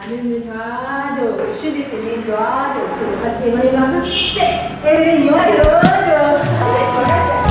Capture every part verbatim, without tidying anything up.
你们他就兄弟给你抓就，他这个地方是这，哎，有有就，好开心。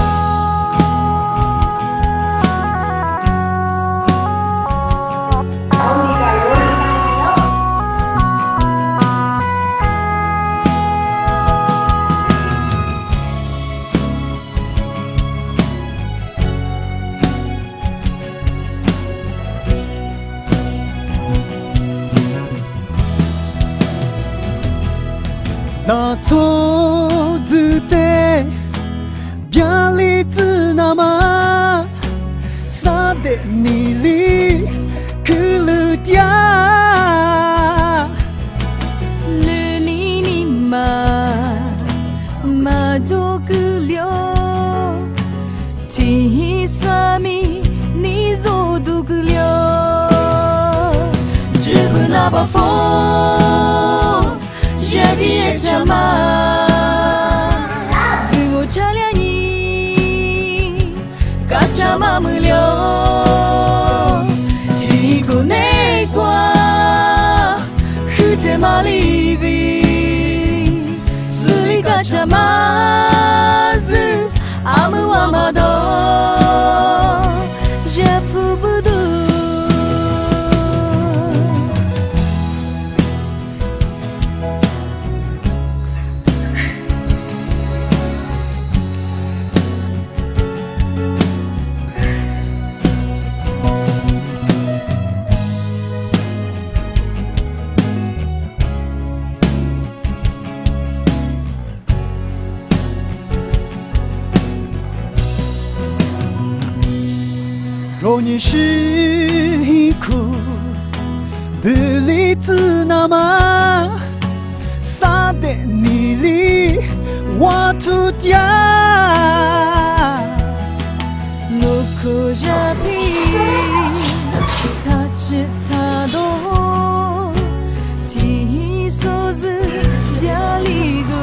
謎図でビャリズナマサデニリクルディアルニニママジョクリョチサミニゾドクリョジブナバフォЖабие чама, сыгу чаляни, качама мылё, тику неква, хыте маливи, суи качама, зы, аму амадо, жепфу буду. ロニシクブリツナマサデニリワトゥディアノクジャピタチタドチソズディアリグ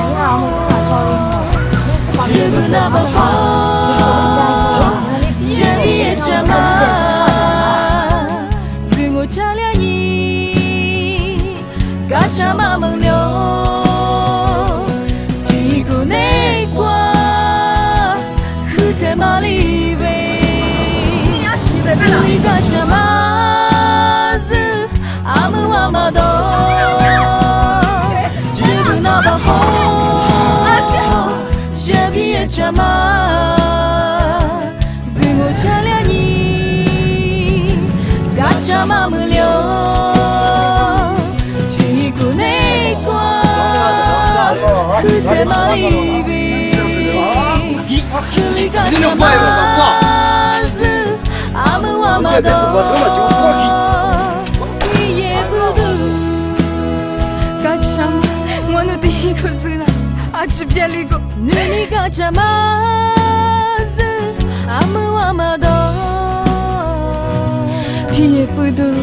ジブナバフォЖабие чама, сыгу чаляни, качама мылё, тику неква, хыте маливе, суи качама, зы, аму амадо, жибу набафо, жабие чама. Чаляни, качама мылё, тику неква, хыте маливи, суи качама, зы, аму амадо, ие буду, качама, мону тику зына, ачып жалиго, нуни качама, зы. Аму амадо, пие буду.